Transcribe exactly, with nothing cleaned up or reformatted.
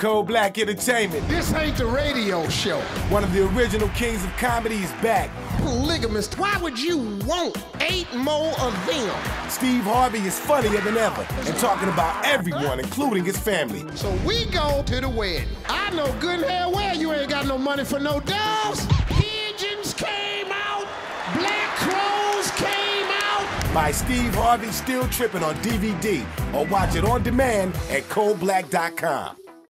Cold Black Entertainment. This ain't the radio show. One of the original kings of comedy is back. Polygamous, why would you want eight more of them? Steve Harvey is funnier than ever and talking about everyone, including his family. So we go to the wedding. I know good and hell well you ain't got no money for no doves. Pigeons came out, black crows came out. By Steve Harvey, Still Trippin on D V D, or watch it on demand at cold black dot com.